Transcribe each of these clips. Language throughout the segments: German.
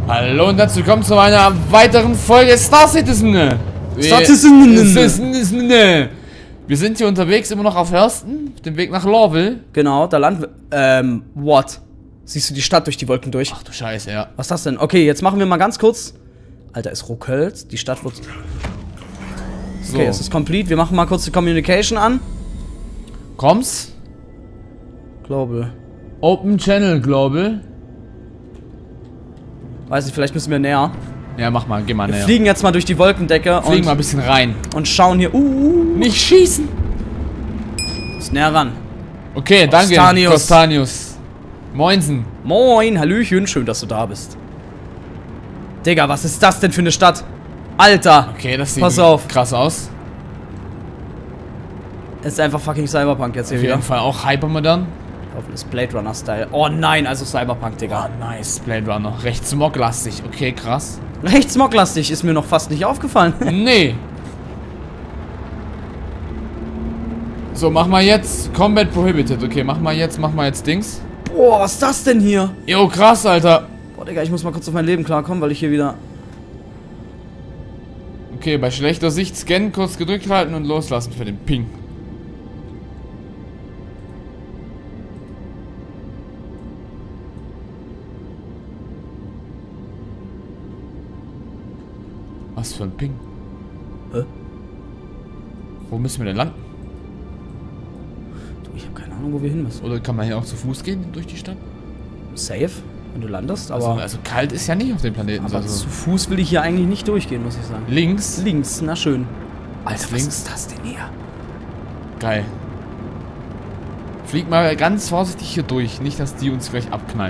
Hallo und herzlich willkommen zu einer weiteren Folge Star Citizen. Wir sind hier unterwegs, immer noch auf Hurston, auf dem Weg nach Lorville. Genau, da landen wir. What? Siehst du die Stadt durch die Wolken durch? Ach du Scheiße, ja. Was ist das denn? Okay, jetzt machen wir mal ganz kurz. Alter, es ruckelt. Die Stadt wird. So. Okay, es ist complete. Wir machen mal kurz die Communication an. Komm's? Global. Open Channel Global. Weiß nicht, vielleicht müssen wir näher. Ja, mach mal, geh mal näher. Wir fliegen jetzt mal durch die Wolkendecke Fliegen mal ein bisschen rein. und schauen hier. Nicht schießen! Ist näher ran. Okay, danke, Costanius. Costanius. Moinsen. Moin, Hallöchen, schön, dass du da bist. Digga, was ist das denn für eine Stadt? Alter! Okay, das sieht Pass auf. krass aus. Es ist einfach fucking Cyberpunk jetzt hier Auf wieder. jeden Fall auch hypermodern. Das ist Blade Runner Style. Oh nein, also Cyberpunk, Digga. Oh, nice. Blade Runner. Recht smoglastig. Okay, krass. Recht smoglastig ist mir noch fast nicht aufgefallen. Nee. So, mach mal jetzt Combat Prohibited. Okay, mach mal jetzt Dings. Boah, was ist das denn hier? Jo, krass, Alter. Boah, Digga, ich muss mal kurz auf mein Leben klarkommen, weil ich hier wieder... Okay, bei schlechter Sicht scannen, kurz gedrückt halten und loslassen für den Ping. Was für ein Ping? Hä? Wo müssen wir denn landen? Du, ich habe keine Ahnung, wo wir hin müssen. Oder kann man hier auch zu Fuß gehen durch die Stadt? Safe, wenn du landest, aber... Also kalt ist ja nicht auf dem Planeten. aber Also zu Fuß will ich hier eigentlich nicht durchgehen, muss ich sagen. links. Links, na schön. Alter, was links. ist das denn hier? Geil. Flieg mal ganz vorsichtig hier durch. Nicht, dass die uns gleich abknallen.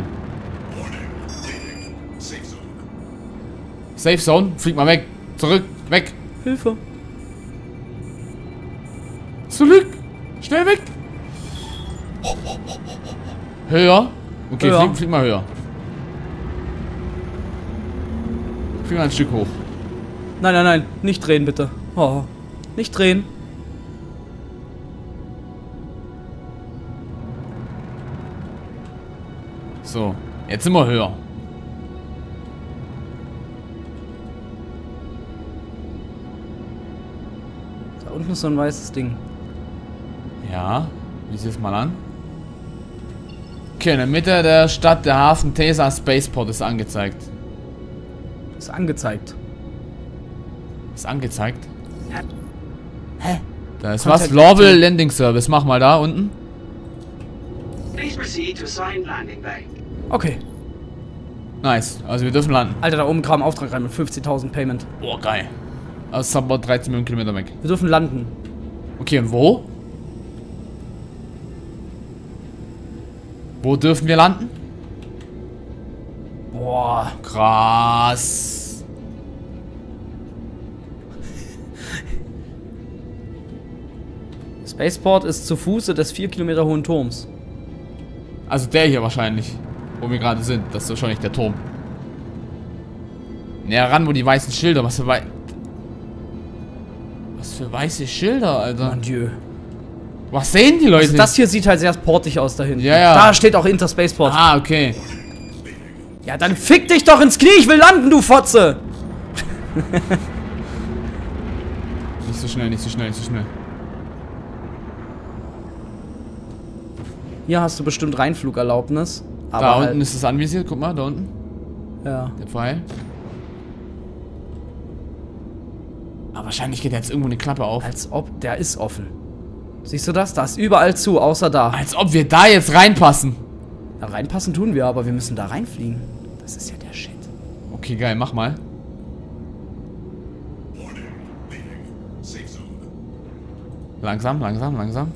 Safe Zone. Flieg mal weg. Zurück. Weg. Hilfe. Zurück. Schnell weg. Höher. Okay, Höher. Flieg mal höher. Flieg mal ein Stück hoch. Nein, nein, nein. Nicht drehen, bitte. Oh. Nicht drehen. So. Jetzt sind wir höher. Da unten ist so ein weißes Ding. Ja. Wie sieht es mal an? Okay, in der Mitte der Stadt, der Hafen Tesa Spaceport ist angezeigt. Ist angezeigt. Ist angezeigt? Hä? Da ist was? Lorville Landing Service. Mach mal da unten. Please proceed to assigned landing bay. Okay. Nice. Also wir dürfen landen. Alter, da oben kam ein Auftrag rein mit 50.000 Payment. Boah, geil. Aus Suburb 13 Millionen Kilometer weg. Wir dürfen landen. Okay, und wo? Wo dürfen wir landen? Boah. Krass. Spaceport ist zu Fuße des 4 Kilometer hohen Turms. Also der hier wahrscheinlich. Wo wir gerade sind. Das ist wahrscheinlich der Turm. Näher ran, wo die weißen Schilder. Was für weiße Schilder, Alter. Mon Dieu. Was sehen die Leute? Also das hier sieht halt sehr portig aus da hinten. Ja, ja. Da steht auch Interspaceport. Ah, okay. Ja, dann fick dich doch ins Knie, ich will landen, du Fotze! Nicht so schnell, nicht so schnell, nicht so schnell. Hier hast du bestimmt Reinflugerlaubnis. Aber Da halt, unten ist es anvisiert. Guck mal, da unten. ja. Der Pfeil. Aber wahrscheinlich geht jetzt irgendwo eine Klappe auf. Als ob, der ist offen. Siehst du das? Da ist überall zu, außer da. Als ob wir da jetzt reinpassen. Da reinpassen tun wir, aber wir müssen da reinfliegen. Das ist ja der Shit. Okay, geil, mach mal. Langsam, langsam, langsam.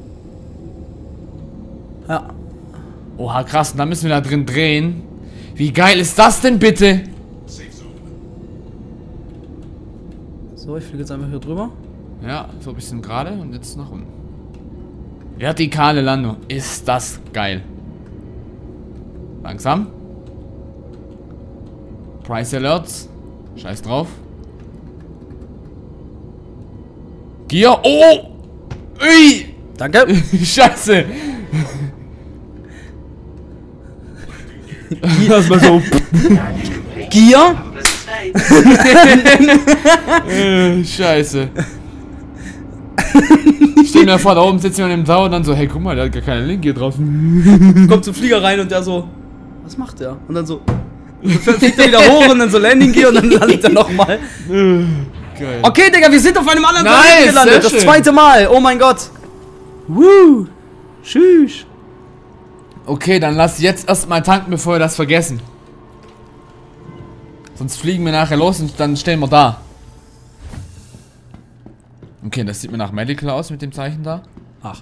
Ja. Oha, krass, und dann müssen wir da drin drehen. Wie geil ist das denn bitte? So, ich fliege jetzt einfach hier drüber. Ja, so ein bisschen gerade und jetzt nach unten. Vertikale Landung. Ist das geil. Langsam. Price Alerts. Scheiß drauf. Gear. Oh! Ui! Danke. Scheiße! Lass mal so. Gear? Have a pleasant stay. Scheiße. Ich stell mir vor, da oben sitzt jemand im Tower und dann so, hey, guck mal, der hat gar keine Link hier draußen. Kommt zum Flieger rein und der so, was macht der? Und dann so, fliegt er wieder hoch und dann so Landing Gear und dann landet er nochmal. Geil. Okay, Digga, wir sind auf einem anderen Nice, Planeten gelandet. sehr Das schön. zweite Mal. Oh mein Gott. Woo. Tschüss. Okay, dann lass jetzt erstmal tanken, bevor wir das vergessen. Sonst fliegen wir nachher los und dann stehen wir da. Okay, das sieht mir nach Medical aus mit dem Zeichen da. Ach.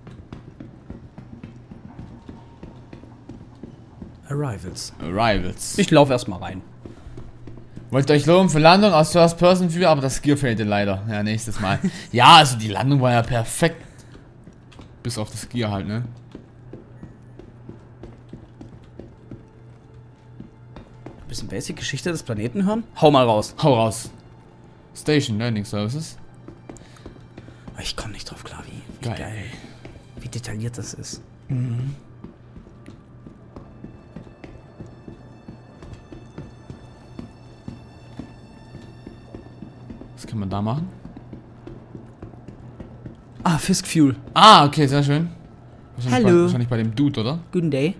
Arrivals. Arrivals. Ich laufe erstmal rein. Wollt ihr euch loben für Landung aus First Person View, aber das Gear fehlte leider. Ja, nächstes Mal. Ja, also die Landung war ja perfekt. Bis auf das Gear halt, ne? Bisschen Basic-Geschichte des Planeten hören? Hau mal raus. Hau raus. Station Landing Services. Ich komme nicht drauf klar, wie Geil. geil. Wie detailliert das ist. Was kann man da machen? Ah, Fisk Fuel. Ah, okay, sehr schön. Hallo. Wahrscheinlich bei dem Dude, oder? Good day.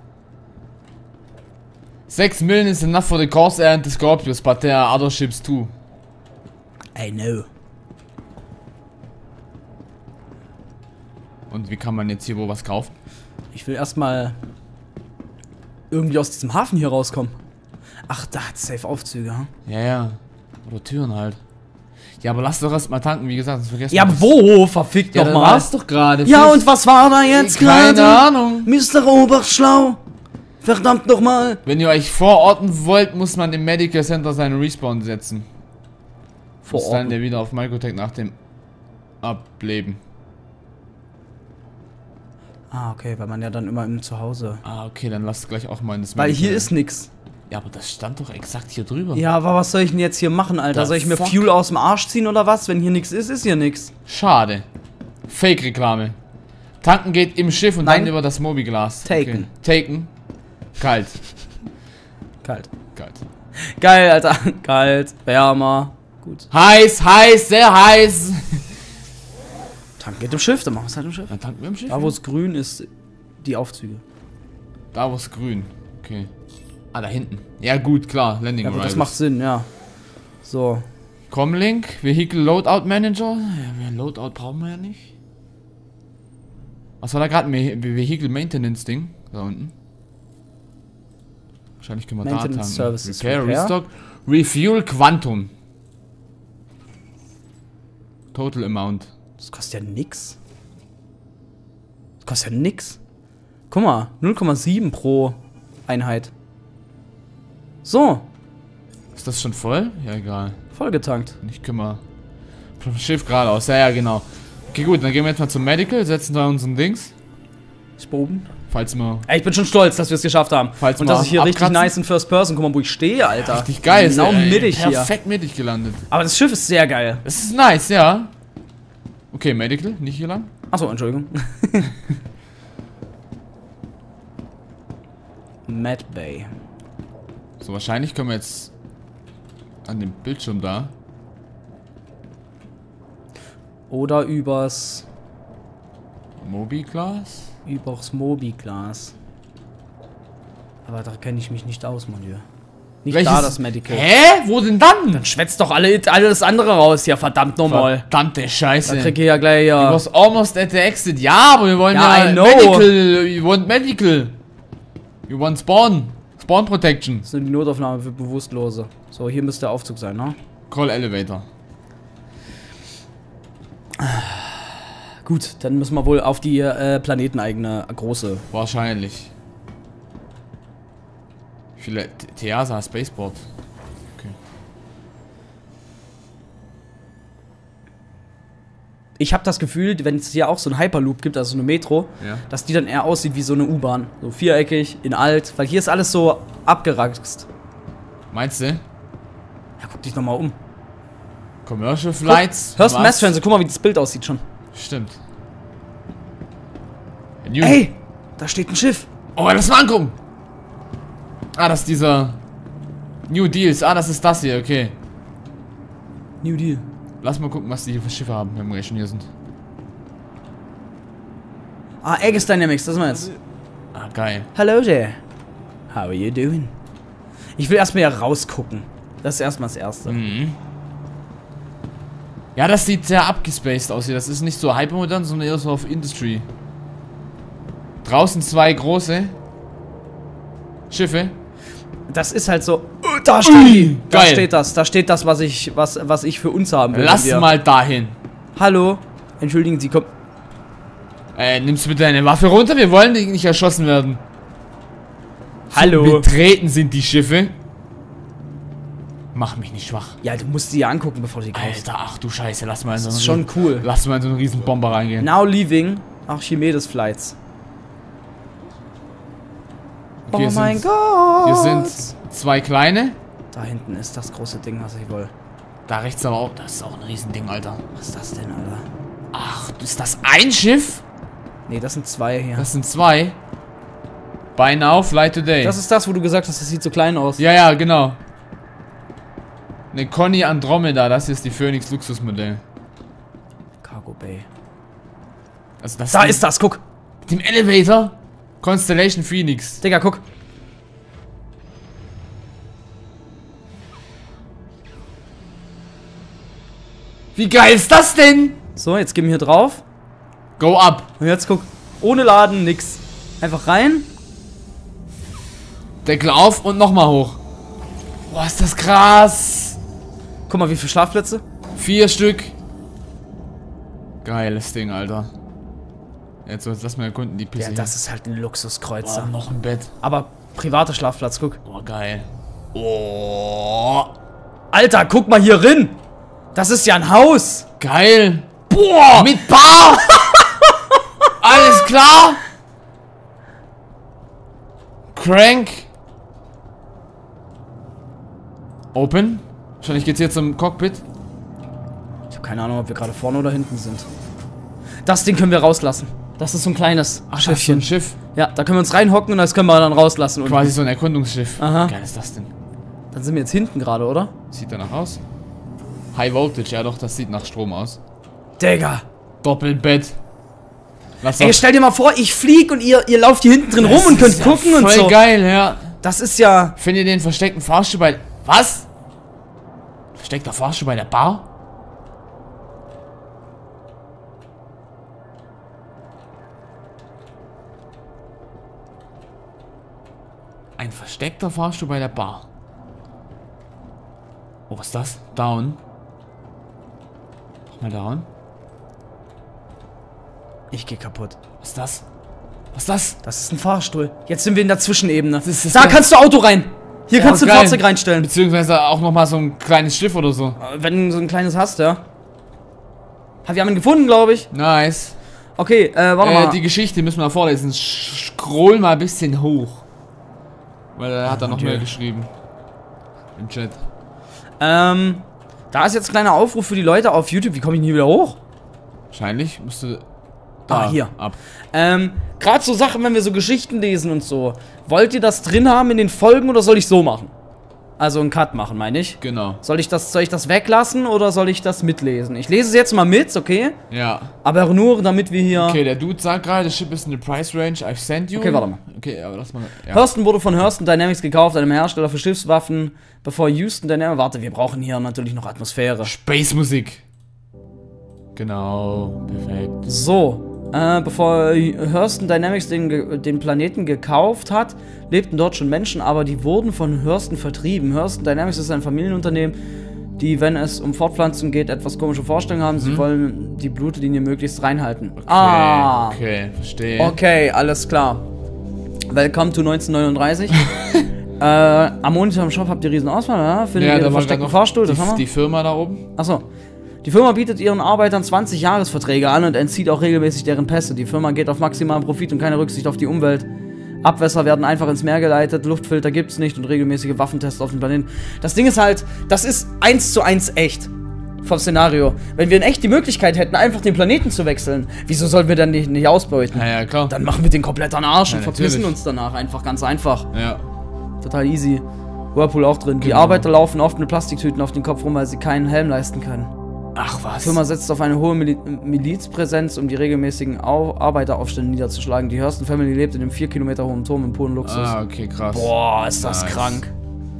6 million is enough for the Corsair and the Scorpius, but there are other ships too. I know. Und wie kann man jetzt hier wo was kaufen? Ich will erstmal irgendwie aus diesem Hafen hier rauskommen. Ach, da hat safe Aufzüge, hm? Ja, ja. Oder Türen halt. Ja, aber lass doch erstmal tanken, wie gesagt, sonst vergessen Ja, wir das. wo? Verfickt Ja, doch da mal. war's doch gerade. Ja, und was war da jetzt Keine gerade? Ahnung. Mr. Oberschlau. Verdammt nochmal. Wenn ihr euch vororten wollt, muss man im Medical Center seinen Respawn setzen. Ist dann der wieder auf Microtech nach dem Ableben. Ah, okay, weil man ja dann immer im Zuhause. Ah, okay, dann lasst gleich auch mal in das Weil Medical. hier ist nix. Ja, aber das stand doch exakt hier drüber. Ja, aber was soll ich denn jetzt hier machen, Alter? The Soll ich mir fuck? Fuel aus dem Arsch ziehen oder was? Wenn hier nix ist, ist hier nix. Schade. Fake-Reklame. Tanken geht im Schiff und Nein. dann über das Mobiglas. Taken. Okay. Taken. Kalt. Kalt. Kalt. Geil, Alter. Kalt, wärmer. Gut. Heiß, heiß, sehr heiß. Tank geht im Schiff, dann machen wir es halt im Schiff. Dann tanken wir im Schiff. Da, wo es grün ist, die Aufzüge. Da, wo es grün. Okay. Ah, da hinten. Ja, gut, klar. Landing Ja, aber das Arrivals. macht Sinn, ja. So. Comlink, Vehicle Loadout Manager. Ja, Loadout brauchen wir ja nicht. Was war da gerade? Vehicle Maintenance Ding. Da unten. Wahrscheinlich können wir Maintenance da tanken. Services, Repair, Repair. Restock, Refuel Quantum. Total Amount. Das kostet ja nix. Das kostet ja nix. Guck mal, 0,7 pro Einheit. So, Ist das schon voll? Ja, egal. vollgetankt. Nicht kümmern. Vom Schiff geradeaus. Ja, ja, genau. Okay, gut, dann gehen wir jetzt mal zum Medical, setzen da unseren Dings. Ich oben. Falls wir. Ey, ich bin schon stolz, dass wir es geschafft haben. Falls Und wir dass ich hier richtig abkratzen. nice in First Person, guck mal, wo ich stehe, Alter. Richtig geil. Genau ey. mittig hier. Perfekt mittig gelandet. Aber das Schiff ist sehr geil. Das ist nice, ja. Okay, Medical, nicht hier lang. Achso, Entschuldigung. Mad Bay. So, wahrscheinlich können wir jetzt an dem Bildschirm da. Oder übers Mobiglas. Mobiglas. Aber da kenne ich mich nicht aus, mon Dieu. Nicht Welches? da das Medical. Hä? Wo denn dann? Schwätzt doch alles andere raus hier, verdammt nochmal. Verdammte Scheiße. Da krieg ich ja gleich It ja. was almost at the exit. Ja, aber wir wollen Ja, ja, I know. Medical. We want Medical. We want Spawn. Spawn Protection. Das ist die Notaufnahme für Bewusstlose. So, hier müsste der Aufzug sein, ne? Call Elevator. Gut, dann müssen wir wohl auf die planeteneigene große. Wahrscheinlich. Wie viele Theasa Spaceport. Okay. Ich habe das Gefühl, wenn es hier auch so einen Hyperloop gibt, also so eine Metro, Ja. dass die dann eher aussieht wie so eine U-Bahn. So viereckig, in alt, weil hier ist alles so abgerackst. Meinst du? Ja, guck dich nochmal um. Commercial Flights? Hörst du Was? Mass Transit? Guck mal, wie das Bild aussieht schon. Stimmt. Ey, da steht ein Schiff. Oh, lass mal angucken. Ah, das ist dieser New Deals. Ah, das ist das hier, okay. New Deal. Lass mal gucken, was die hier für Schiffe haben, wenn wir schon hier sind. Ah, Aegis Dynamics, das sind wir jetzt. Ah, geil. Hello there. How are you doing? Ich will erstmal hier rausgucken. Das ist erstmal das Erste. Mhm. Ja, das sieht sehr abgespaced aus hier. Das ist nicht so hypermodern, sondern eher so auf Industry. Draußen 2 große Schiffe. Das ist halt so. Da steht die. Da Geil. steht das. Da steht das, was ich für uns haben will. Lass mal dahin. Hallo. Entschuldigen Sie, komm. Nimmst du bitte deine Waffe runter? Wir wollen nicht erschossen werden. Hallo. Zu betreten sind die Schiffe. Mach mich nicht schwach. Ja, du musst sie ja angucken, bevor du die kaufst. Alter, ach du Scheiße, lass mal in so Das einen ist schon cool. Lass mal in so einen riesen Bomber reingehen. Now leaving Archimedes Flights. Okay, oh mein Gott. Hier sind 2 kleine. Da hinten ist das große Ding, was ich will. Da rechts aber auch. Das ist auch ein Riesending, Alter. Was ist das denn, Alter? Ach, ist das ein Schiff? Nee, das sind 2 hier. Das sind 2. Buy now, fly today. Das ist das, wo du gesagt hast, das sieht so klein aus. Ja, ja, genau. Eine Conny Andromeda, das ist die Phoenix Luxusmodell. Cargo Bay. Also das Da ist das, guck. mit dem Elevator. Constellation Phoenix. Digga, guck. Wie geil ist das denn? So, jetzt gehen wir hier drauf. Go up. Und jetzt guck. Ohne Laden, nix. Einfach rein. Deckel auf und nochmal hoch. Boah, ist das krass. Guck mal, wie viele Schlafplätze. 4 Stück. Geiles Ding, Alter. Jetzt lass mal erkunden, die Pisse Ja, das ist halt ein hier. Luxuskreuzer. Boah, noch ein Bett. Aber privater Schlafplatz, guck. Oh, geil. Oh. Alter, guck mal hier rein. Das ist ja ein Haus. Geil. Boah. Mit Bar. Alles klar. Crank. Open. Wahrscheinlich geht's hier zum Cockpit. Ich habe keine Ahnung, ob wir gerade vorne oder hinten sind. Das Ding können wir rauslassen. Das ist so ein kleines Ach, das ist so ein Schiff. Ja, da können wir uns reinhocken und das können wir dann rauslassen. Und Quasi so ein Erkundungsschiff. Aha. Wie geil ist das denn? dann sind wir jetzt hinten gerade, oder? Sieht danach aus. High Voltage, ja doch, das sieht nach Strom aus. Digga. Doppelbett. Lass Ey, stell dir mal vor, ich flieg und ihr lauft hier hinten drin rum und könnt gucken und so. Voll geil, ja. Das ist ja... Findet ihr den versteckten Fahrstuhl bei... Was? Versteckter Fahrstuhl bei der Bar? Ein versteckter Fahrstuhl bei der Bar. Oh, was ist das? Down. Nochmal down. Ich geh kaputt. Was ist das? Was ist das? Das ist ein Fahrstuhl. Jetzt sind wir in der Zwischenebene. ist Da das- kannst du Auto rein. Hier kannst du ein geil. Fahrzeug reinstellen. Beziehungsweise auch nochmal so ein kleines Schiff oder so. Wenn du so ein kleines hast, ja. Wir haben ihn gefunden, glaube ich. Nice. Okay, warte mal. Die Geschichte müssen wir vorlesen. Scroll mal ein bisschen hoch. Weil er hat da noch okay. mehr geschrieben. Im Chat. Da ist jetzt ein kleiner Aufruf für die Leute auf YouTube. Wie komme ich denn hier wieder hoch? Wahrscheinlich müsste... Hier. Ab. Gerade so Sachen, wenn wir so Geschichten lesen und so. Wollt ihr das drin haben in den Folgen oder soll ich so machen? Also einen Cut machen, meine ich. Genau. Soll ich das weglassen oder soll ich das mitlesen? Ich lese es jetzt mal mit, okay? Ja. Aber nur, damit wir hier... Okay, der Dude sagt gerade, the ship is in the price range I've sent you. Okay, warte mal. Okay, aber lass mal... Ja. Hurston wurde von Hurston Dynamics gekauft, einem Hersteller für Schiffswaffen, bevor Houston Dynamics... Warte, wir brauchen hier natürlich noch Atmosphäre. Space-Musik. Genau. Perfekt. So, bevor Hurston Dynamics den Planeten gekauft hat, lebten dort schon Menschen, aber die wurden von Hurston vertrieben. Hurston Dynamics ist ein Familienunternehmen, die, wenn es um Fortpflanzung geht, etwas komische Vorstellungen haben. Sie wollen die Blutlinie möglichst reinhalten. Okay, okay, verstehe. Okay, alles klar. Welcome to 1939. Am Monitor im Shop habt ihr riesen Auswahl, ja? Findet ihr den da war versteckten noch Fahrstuhl, das haben wir. die Firma da oben. Achso. Die Firma bietet ihren Arbeitern 20-Jahres-Verträge an und entzieht auch regelmäßig deren Pässe. Die Firma geht auf maximalen Profit und keine Rücksicht auf die Umwelt. Abwässer werden einfach ins Meer geleitet, Luftfilter gibt's nicht und regelmäßige Waffentests auf dem Planeten. Das Ding ist halt, das ist 1:1 echt. Vom Szenario. Wenn wir in echt die Möglichkeit hätten, einfach den Planeten zu wechseln, wieso sollen wir dann nicht ausbeuten? Ja, klar. Dann machen wir den komplett an den Arsch und Ja, verpissen natürlich. uns danach. Einfach, ganz einfach. Ja. Total easy. Whirlpool auch drin. Die Genau. Arbeiter laufen oft mit Plastiktüten auf den Kopf rum, weil sie keinen Helm leisten können. Ach Die was. Firma setzt auf eine hohe Milizpräsenz, um die regelmäßigen Arbeiteraufstände niederzuschlagen. Die Hurston Family lebt in einem 4 Kilometer hohen Turm im puren Luxus. Ah, okay, krass. Boah, ist das Nice. krank.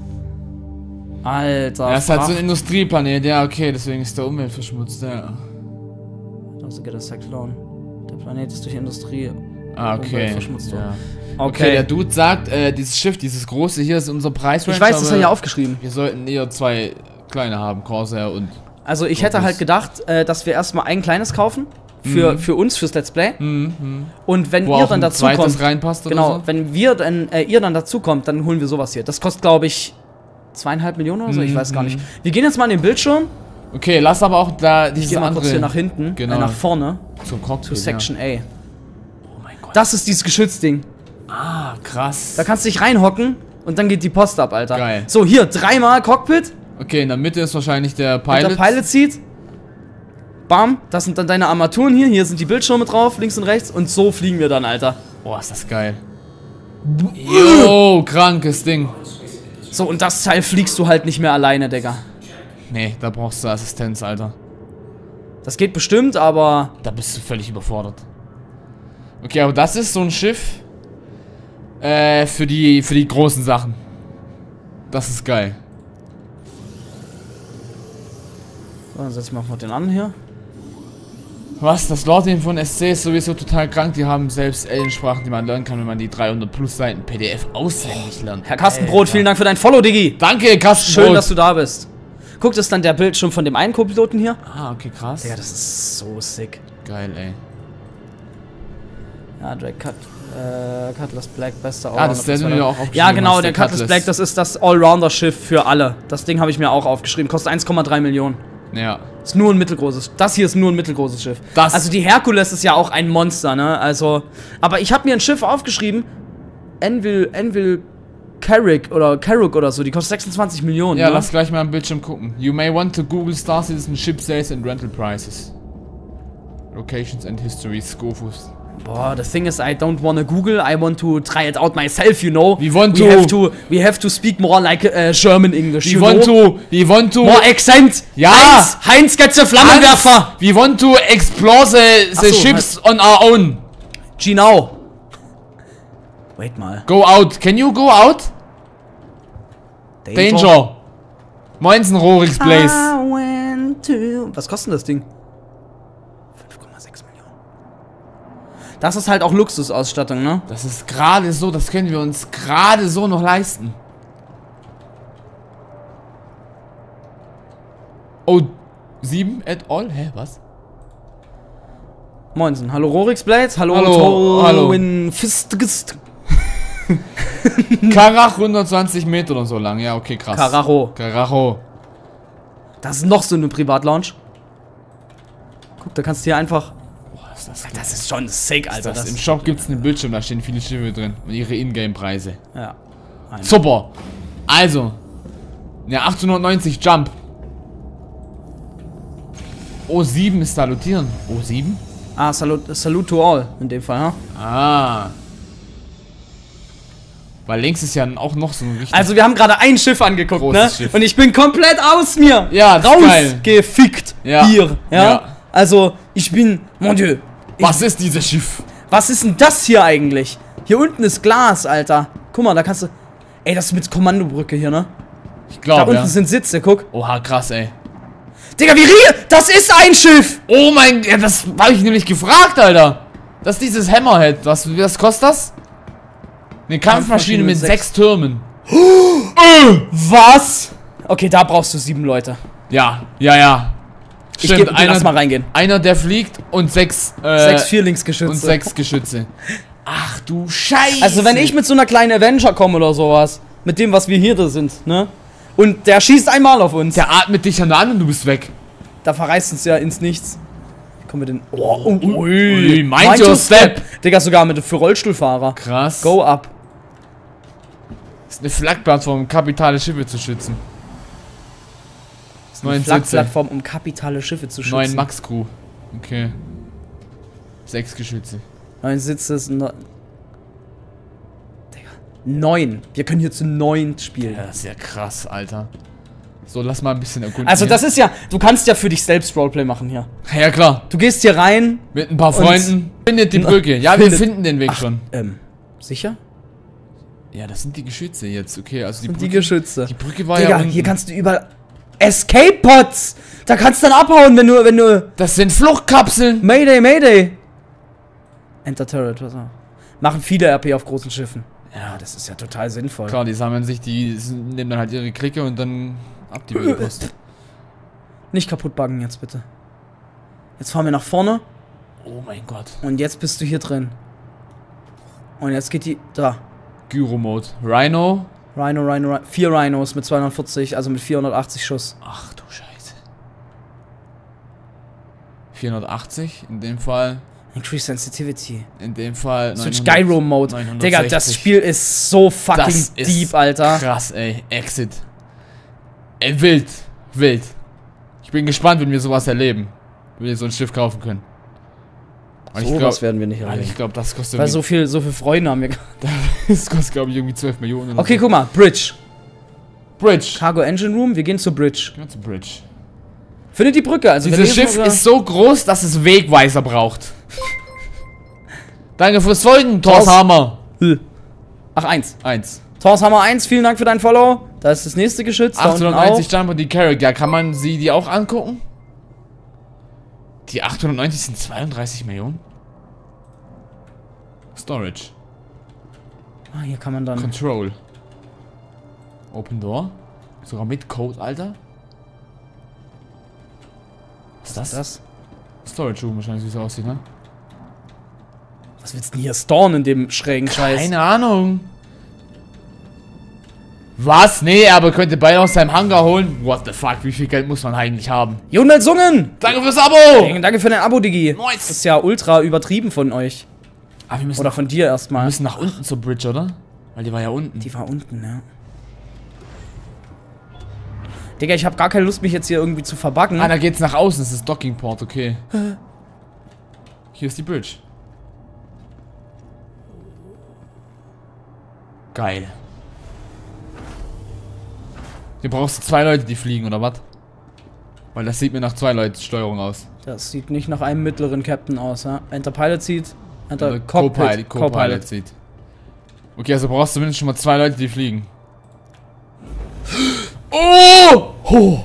Alter. Ja, ist halt so ein Fracht- Industrieplanet, ja, okay, deswegen ist der Umwelt verschmutzt, ja. Also get a sec loan. Der Planet ist durch Industrie Ah, Umwelt okay. verschmutzt worden. Ja. Okay, der Dude sagt, dieses Schiff, dieses große hier ist unser Preisrange. Ich weiß, das aber hat er ja aufgeschrieben. Wir sollten eher 2 kleine haben, Corsair und... Also ich hätte halt gedacht, dass wir erstmal ein kleines kaufen. Für uns, fürs Let's Play. Und wenn Wo ihr auch dann ein dazu zweites kommt, reinpasst oder genau, so? wenn wir dann, ihr dann dazu kommt, dann holen wir sowas hier. Das kostet, glaube ich, 2,5 Millionen oder so, ich weiß gar nicht. Wir gehen jetzt mal an den Bildschirm. Okay, lass aber auch da Ich dieses gehe mal andere... kurz hier nach hinten, Genau. nach vorne, Zum Cockpit, zu Section A. Oh mein Gott. Das ist dieses Geschützding. Ah, krass. Da kannst du dich reinhocken und dann geht die Post ab, Alter. Geil. So, hier, 3-mal Cockpit. Okay, in der Mitte ist wahrscheinlich der Und Pilot. der Pilot Seat. Bam, das sind dann deine Armaturen hier. Hier sind die Bildschirme drauf, links und rechts. Und so fliegen wir dann, Alter. Boah, ist das geil. Yo, krankes Ding. So, und das Teil fliegst du halt nicht mehr alleine, Digga. Nee, da brauchst du Assistenz, Alter. Das geht bestimmt, aber... Da bist du völlig überfordert. Okay, aber das ist so ein Schiff für die großen Sachen. Das ist geil. So, dann setzen wir mal den an hier. Was? Das Lording von SC ist sowieso total krank. Die haben selbst Aliensprachen, die man lernen kann, wenn man die 300 plus Seiten PDF auswendig lernt. Herr Kastenbrot, vielen Dank für dein Follow, Diggi. Danke, Kastenbrot. Schön, dass du da bist. Guck, das ist dann der Bildschirm von dem einen Co-Piloten hier. Ah, okay, krass. Ja, das ist so sick. Geil, ey. Ja, Drake Cutlass Black, bester Ah, das ist der, den du ja auch aufgeschrieben Ja, genau, hast, der Cutlass Black, das ist das Allrounder-Schiff für alle. Das Ding habe ich mir auch aufgeschrieben. Kostet 1,3 Millionen. Ja. Ist nur ein mittelgroßes. Das hier ist nur ein mittelgroßes Schiff. Das- Also die Herkules ist ja auch ein Monster, ne? Also. Aber ich habe mir ein Schiff aufgeschrieben. Anvil Carrick oder so. Die kostet 26 Millionen. Ja, ne? lass gleich mal am Bildschirm gucken. You may want to Google Star Citizen Ship Sales and Rental Prices. Locations and History, Scofus. Boah, the thing is, I don't wanna Google. I want to try it out myself, you know. We want We have to speak more like German English. We want to... More accent. Ja. Heinz Getze Flammenwerfer. We want to explore the Ach so, ships on our own. Genau. Wait mal. Go out. Can you go out? Danger. Moinsen, Rorix Place. Was kostet denn das Ding? 5,6 Millionen. Das ist halt auch Luxusausstattung, ne? Das ist gerade so, das können wir uns gerade so noch leisten. Oh, 7 at all? Hä, was? Moinsen. Hallo Rorix Blades. Hallo. Hallo. Fistgist. Karach 120 Meter oder so lang. Ja, okay, krass. Karacho. Karacho. Das ist noch so eine Privatlounge. Guck, da kannst du hier einfach... Boah, ist das Das ist schon sick, Alter. Im Shop gibt es einen Bildschirm, da stehen viele Schiffe drin. Und ihre Ingame-Preise. Ja. Super. Also. Ja, 890 Jump. O7 ist salutieren. O7? Ah, salute to all, in dem Fall, ha? Ah. Weil links ist ja auch noch so ein richtig... Also, wir haben gerade ein Schiff angeguckt, Großes ne? Schiff. Und ich bin komplett aus mir Ja, das ist geil. rausgefickt Ja. hier, ja? Ja. Also, ich bin... Mon Dieu. Was ist dieses Schiff? Was ist denn das hier eigentlich? Hier unten ist Glas, Alter. Guck mal, da kannst du... Ey, das ist mit Kommandobrücke hier, ne? Ich Da glaube, unten ja. sind Sitze, guck. Oha, krass, ey. Digga, wie das ist ein Schiff! Oh mein... Ja, das habe ich nämlich gefragt, Alter. Das ist dieses Hammerhead. Was kostet das? Eine Kampfmaschine mit 6 Türmen. Was? Okay, da brauchst du 7 Leute. Ja, ja, ja. Stimmt, Lass mal reingehen. einer, der fliegt und 6 6 Vierlingsgeschütze. und 6 Geschütze. Ach du Scheiße. Also wenn ich mit so einer kleinen Avenger komme oder sowas, mit dem, was wir hier da sind, ne? Und der schießt einmal auf uns. Der atmet dich an und du bist weg. Da verreißt uns ja ins Nichts. Kommen wir denn... Ui, mind your step. Digga, sogar für Rollstuhlfahrer. Krass. Go up. Das ist eine Flakplattform, um kapitale Schiffe zu schützen. Das ist 9 Sitze. Flakplattform, um kapitale Schiffe zu schützen. 9 Max Crew. Okay. 6 Geschütze. 9 Sitze ist... Digga. 9. Wir können hier zu 9 spielen. Ja, das ist ja krass, Alter. So, lass mal ein bisschen erkunden. Also hier. das ist ja, du kannst ja für dich selbst Roleplay machen hier. Ja, klar. Du gehst hier rein. Mit ein paar Freunden. Findet die Brücke. Ja, wir finden den Weg schon. Sicher? Ja, das sind die Geschütze jetzt. Okay, also die Und Brücke. die Geschütze. Die Brücke war Digga, ja unten. hier kannst du überall... Escape Pods! Da kannst du dann abhauen, wenn du... Das sind Fluchtkapseln. Mayday, Mayday! Enter Turret, was auch. Machen viele RP auf großen Schiffen. Ja, das ist ja total sinnvoll. Klar, die sammeln sich, die nehmen dann halt ihre Clique und dann ab die wilde Post. Nicht kaputt buggen jetzt bitte. Jetzt fahren wir nach vorne. Oh mein Gott. Und jetzt bist du hier drin. Und jetzt geht die... Da. Gyro-Mode. Rhino. Rhino. 4 Rhinos mit 240, also mit 480 Schuss. Ach du Scheiße. 480, in dem Fall. Increase Sensitivity. In dem Fall. Switch Gyro Mode. 960. Digga, das Spiel ist so fucking Das ist deep, Alter. Krass, ey. Exit. Ey, wild. Wild. Ich bin gespannt, wenn wir sowas erleben. Wenn wir so ein Schiff kaufen können. Und ich Sowas werden wir nicht Weil erleben. ich glaube, das kostet Weil so viel Freunde haben wir. das kostet, glaube ich, irgendwie 12 Millionen. Oder Okay, so. guck mal. Bridge. Bridge. Cargo Engine Room. Wir gehen zur Bridge. Gehen wir zur Bridge. Findet die Brücke. Also Dieses Schiff ist so groß, dass es Wegweiser braucht. Danke fürs Folgen, Thors Hammer. Ach, 1. 1. Thors Hammer 1, vielen Dank für dein Follow. Da ist das nächste Geschütz. Da unten 890 auch. Jump und die Carrick. Ja, kann man die auch angucken? Die 890 sind 32 Millionen? Storage. Ah, hier kann man dann... Control. Open Door. Sogar mit Code, Alter. Was ist das? Das? Storage Room wahrscheinlich, wie es aussieht, ne? Was willst du denn hier storen in dem schrägen Scheiß? Keine Ahnung. Was? Nee, aber könnte beide aus seinem Hangar holen. What the fuck, wie viel Geld muss man eigentlich haben? Jonel Sungen! Danke fürs Abo! Danke für dein Abo, Digi. Nice. Das ist ja ultra übertrieben von euch. Aber wir müssen, Oder von dir wir erstmal. müssen nach unten zur Bridge, oder? Weil die war ja unten. Die war unten, ja. Digga, ich habe gar keine Lust, mich jetzt hier irgendwie zu verbuggen. Ah, da geht's nach außen. Das ist das Dockingport, okay. Hier ist die Bridge. Geil. Hier brauchst du 2 Leute, die fliegen, oder was? Weil das sieht mir nach 2 Leute Steuerung aus. Das sieht nicht nach einem mittleren Captain aus, ja? Enter Pilot Seat, Enter Also Cockpit. Co-Pilot sieht. Okay, also brauchst du zumindest schon mal 2 Leute, die fliegen. Oh! Oh!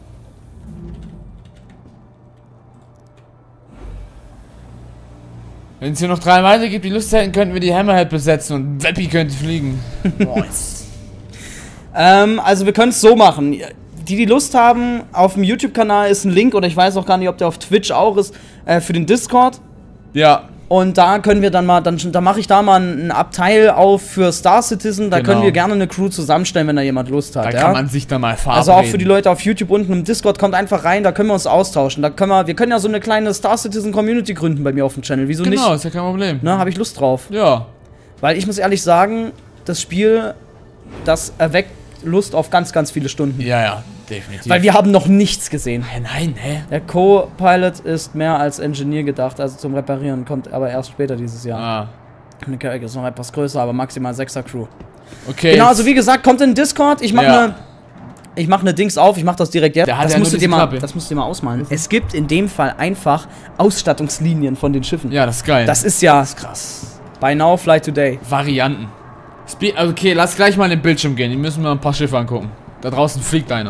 Wenn es hier noch 3 weiter gibt, die Lust hätten, könnten wir die Hammerhead besetzen und Weppi könnte fliegen. Nice. Also wir können es so machen. Die Lust haben, auf dem YouTube-Kanal ist ein Link, oder ich weiß auch gar nicht, ob der auf Twitch auch ist, für den Discord. Ja. Und da können wir dann mal, da mache ich da mal ein Abteil auf für Star Citizen. Da Genau. können wir gerne eine Crew zusammenstellen, wenn da jemand Lust hat. Da ja? kann man sich dann mal verabreden. Also auch für die Leute auf YouTube unten im Discord, kommt einfach rein, da können wir uns austauschen. Wir können ja so eine kleine Star Citizen Community gründen bei mir auf dem Channel. Wieso Genau, nicht? ist ja kein Problem. Ne, habe ich Lust drauf. Ja. Weil ich muss ehrlich sagen, das Spiel, das erweckt Lust auf ganz, ganz viele Stunden. Ja, ja, definitiv. Weil wir haben noch nichts gesehen. Nein, hä? Der Co-Pilot ist mehr als Engineer gedacht, also zum Reparieren, kommt aber erst später dieses Jahr. Ah. Eine Carrick ist noch etwas größer, aber maximal 6er Crew. Okay. Genau, also wie gesagt, kommt in den Discord, ich mache Ja. eine Dings auf, ich mache das direkt jetzt. Der hat Das ja musst nur du dir diese mal, Klappe. das musst du dir mal ausmalen. Es gibt in dem Fall einfach Ausstattungslinien von den Schiffen. Ja, das ist geil. Das ist ja krass. Buy now, fly today. Varianten. Okay, lass gleich mal in den Bildschirm gehen. Die müssen wir ein paar Schiffe angucken. Da draußen fliegt einer.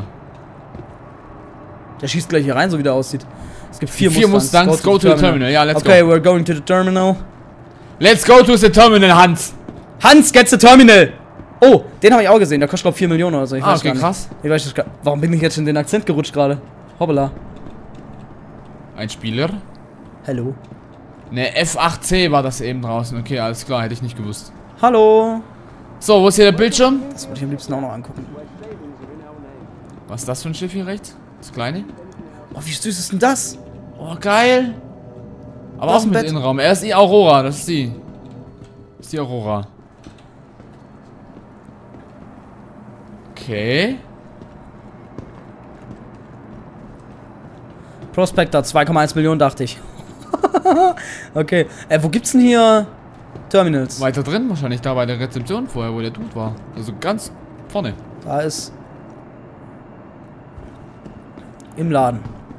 Der schießt gleich hier rein, so wie der aussieht. Es gibt 4 4 Mustangs, go to the terminal. Ja, let's Okay, go. we're going to the terminal. Let's go to the terminal, Hans. Hans, get the terminal! Oh, den habe ich auch gesehen. Der kostet, glaube ich, 4 Millionen oder so. Ich weiß Okay, gar nicht. krass. Ich weiß nicht, warum bin ich jetzt in den Akzent gerutscht gerade? Hoppala. Ein Spieler. Hallo. Ne, F8C war das eben draußen. Okay, alles klar, hätte ich nicht gewusst. Hallo. So, wo ist hier der Bildschirm? Das würde ich am liebsten auch noch angucken. Was ist das für ein Schiff hier rechts? Das kleine? Oh, wie süß ist denn das? Oh, geil. Aber Da auch ist ein mit Bett. Innenraum. Er ist die Aurora, das ist die. Das ist die Aurora. Okay. Prospector, 2,1 Millionen, dachte ich. Okay. Wo gibt's denn hier Terminals. Weiter drin wahrscheinlich, da bei der Rezeption vorher, wo der Dude war. Also ganz vorne. Da ist... Im Laden.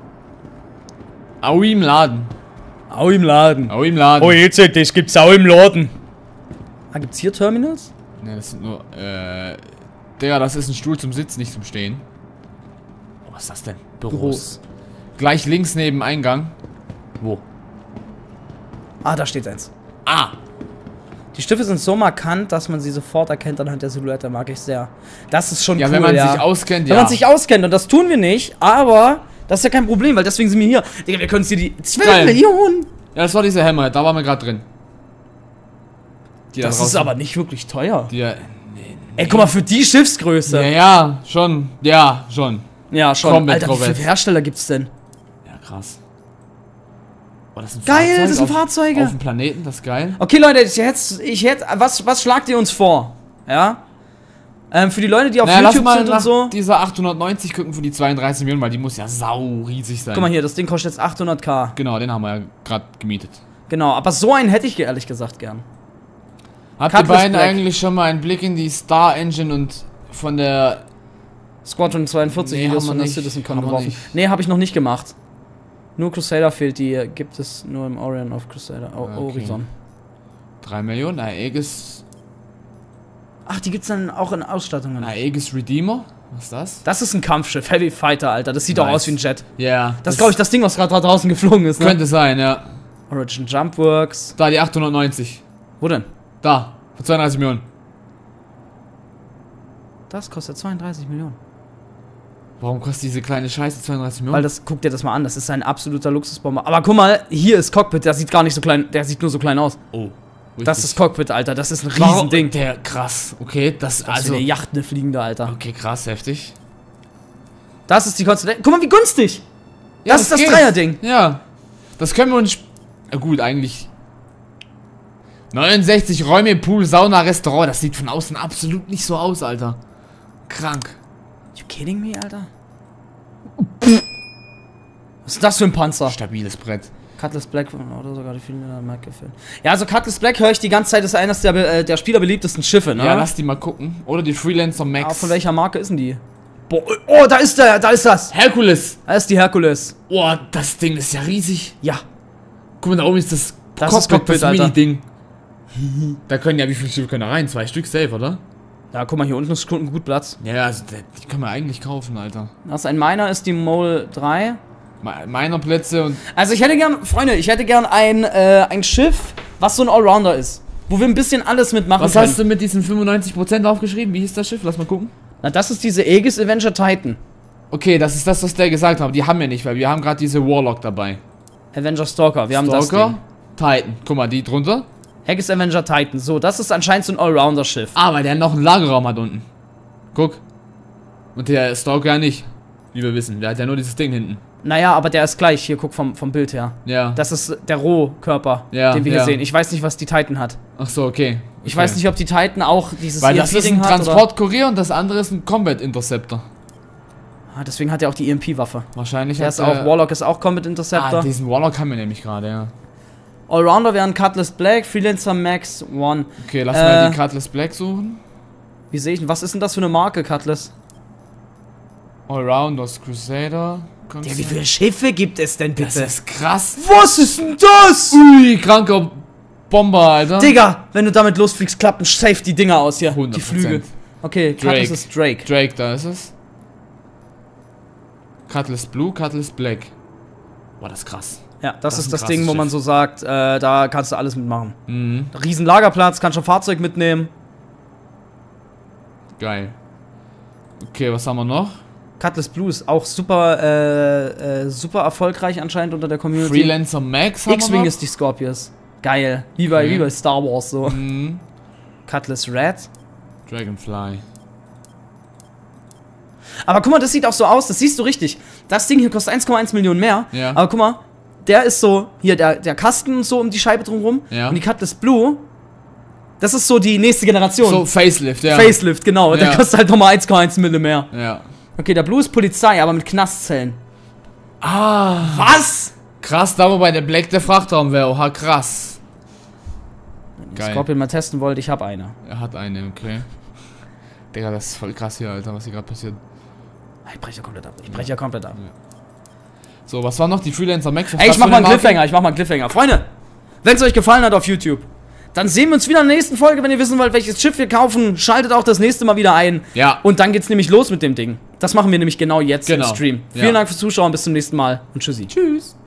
Au im Laden. Au im Laden. Au im Laden. Oh, jetzt, das gibt's auch im Laden. Ah, gibt's hier Terminals? Ne, das sind nur, Digga, das ist ein Stuhl zum Sitzen, nicht zum Stehen. Oh, was ist das denn? Büros. Gleich links neben Eingang. Wo? Ah, da steht eins. Ah! Die Stifte sind so markant, dass man sie sofort erkennt anhand der Silhouette. Mag ich sehr. Das ist schon Ja, cool, wenn man sich auskennt, Wenn man sich auskennt, und das tun wir nicht, aber das ist ja kein Problem, weil deswegen sind wir hier. Digga, wir können uns hier die 12 Geil. Millionen. Ja, das war diese Hammer, da waren wir gerade drin. Die da Das ist draußen- aber nicht wirklich teuer. Die, Ey, guck mal, für die Schiffsgröße. ja, schon. Ja, schon. Ja, schon. Komplett Alter, wie viele vorwärts. Hersteller gibt's denn? Ja, krass. Oh, das sind Geil, Fahrzeuge das sind auf- Fahrzeuge. Auf dem Planeten, das ist geil. Okay, Leute, was schlagt ihr uns vor? Ja? Für die Leute, die auf Naja, lass YouTube mal sind nach und so. dieser 890 gucken für die 32 Millionen, weil die muss ja sau riesig sein. Guck mal hier, das Ding kostet jetzt 800.000. Genau, den haben wir ja gerade gemietet. Genau, aber so einen hätte ich ehrlich gesagt gern. Habt ihr Cutlass beiden Black. eigentlich schon mal einen Blick in die Star Engine und von der... Squadron 42 Nee, Videos haben wir von der nicht. CitizenCon Haben wir geworfen. nicht. Nee, habe ich noch nicht gemacht. Nur Crusader fehlt, die gibt es nur im Orion of Crusader. Okay. Horizon. 3 Millionen, Aegis... Ach, die gibt's dann auch in Ausstattungen. Aegis Redeemer? Was ist das? Das ist ein Kampfschiff, Heavy Fighter, Alter. Das sieht doch Nice. aus wie ein Jet. Ja. Das ist, glaube ich, das Ding, was gerade da draußen geflogen ist, ne? Könnte sein, ja. Origin Jumpworks. Da, die 890. Wo denn? Da, für 32 Millionen. Das kostet 32 Millionen. Warum kostet diese kleine Scheiße 32 Millionen? Weil das, guck dir das mal an, das ist ein absoluter Luxusbomber. Aber guck mal, hier ist Cockpit, der sieht gar nicht so klein, der sieht nur so klein aus. Oh. Das ist Cockpit, Alter, das ist ein Warum- Riesending. Der, krass. Okay, das, Das ist also... eine Yacht, eine fliegende, Alter. Okay, krass, heftig. Das ist die Konstellation. Guck mal, wie günstig! Ja, das ist das geht. Dreierding. Ja. Das können wir uns... Ja, gut, eigentlich... 69 Räume, Pool, Sauna, Restaurant. Das sieht von außen absolut nicht so aus, Alter. Krank. You kidding me, Alter? Was ist das für ein Panzer? Stabiles Brett. Cutlass Black oder sogar die vielen Mark gefällt. Ja, also Cutlass Black höre ich die ganze Zeit, ist eines der spielerbeliebtesten Schiffe, ne? Ja, lass die mal gucken. Oder die Freelancer Aber Max. von welcher Marke ist denn die? Boah, oh, da ist der, da ist das. Herkules. Da ist die Herkules. Oh, das Ding ist ja riesig. Ja. Guck mal, da oben ist das ist Cockpit, das Alter. Mini-Ding. Da können ja, wie viele Schiffe können da rein? 2 Stück safe, oder? Ja, guck mal, hier unten ist gut Platz. Ja, also die können wir eigentlich kaufen, Alter. Das ein Miner ist die Mole 3. Meiner Plätze und... Also ich hätte gern, Freunde, ein Schiff, was so ein Allrounder ist. Wo wir ein bisschen alles mitmachen Was können. hast du mit diesen 95% aufgeschrieben? Wie hieß das Schiff? Lass mal gucken. Na, das ist diese Aegis Avenger Titan. Okay, das ist das, was der gesagt hat. Die haben wir nicht, weil wir haben gerade diese Warlock dabei. Avenger Stalker, wir haben das Stalker, Ding. Titan. Guck mal, die drunter. Aegis Avenger Titan. So, das ist anscheinend so ein Allrounder-Schiff. Ah, weil der noch einen Lagerraum hat unten. Guck. Und der Stalker ja nicht. Wie wir wissen. Der hat ja nur dieses Ding hinten. Naja, aber der ist gleich. Hier, guck vom Bild her. Ja. Das ist der Rohkörper, Ja, den wir hier ja. sehen. Ich weiß nicht, was die Titan hat. Ach so, okay. Ich weiß nicht, ob die Titan auch dieses Weil das ist ein EMP-Ding hat. Oder? Transport-Kurier und das andere ist ein Combat Interceptor. Ah, deswegen hat er auch die EMP-Waffe. Wahrscheinlich Der hat ist auch, Warlock ist auch Combat Interceptor. diesen Warlock haben wir nämlich gerade, ja. Allrounder wären Cutlass Black, Freelancer Max 1. Okay, lass mal die Cutlass Black suchen. Wie sehe ich denn? Was ist denn das für eine Marke, Cutlass? Allrounders Crusader. Ja, wie viele Schiffe gibt es denn Das bitte? ist krass. Was ist denn das? Ui, kranker Bomber, Alter. Digga, wenn du damit losfliegst, klappen safe die Dinger aus hier. 100%. Die Flügel. Okay, Drake. Cutlass ist Drake. Drake, da ist es. Cutlass Blue, Cutlass Black. Boah, das ist krass. Ja, das Das ist ist ein das krasses Ding, wo man Schiff. so sagt, da kannst du alles mitmachen. Mhm. Riesen Lagerplatz, kannst schon Fahrzeug mitnehmen. Geil. Okay, was haben wir noch? Cutlass Blue ist auch super, super erfolgreich anscheinend unter der Community. Freelancer Max haben wir X-Wing noch. ist die Scorpius. Geil. Wie bei Star Wars so. Mhm. Cutlass Red. Dragonfly. Aber guck mal, das sieht auch so aus, das siehst du richtig. Das Ding hier kostet 1,1 Millionen mehr. Ja. Aber guck mal, der ist so, hier der Kasten so um die Scheibe drumherum. Ja. Und die Cutlass Blue, das ist so die nächste Generation. So, Facelift, ja. Facelift, genau. Und Ja. der kostet halt nochmal 1,1 Mille mehr. Ja. Okay, der Blue ist Polizei, aber mit Knastzellen. Ah. Was? Krass, da wobei der Black der Frachtraum wäre. Oha, krass. Wenn ihr Geil. Scorpion mal testen wollt, ich habe eine. Er hat eine, okay. Digga, das ist voll krass hier, Alter, was hier gerade passiert. Ich breche ja komplett ab. Ich breche ja komplett ab. So, was war noch die Freelancer Max? Ey, ich mach mal einen Cliffhanger. Freunde, wenn es euch gefallen hat auf YouTube, dann sehen wir uns wieder in der nächsten Folge. Wenn ihr wissen wollt, welches Schiff wir kaufen, schaltet auch das nächste Mal wieder ein. Ja. Und dann geht's nämlich los mit dem Ding. Das machen wir nämlich genau jetzt im Stream. Ja. Vielen Dank fürs Zuschauen, bis zum nächsten Mal und tschüssi. Tschüss.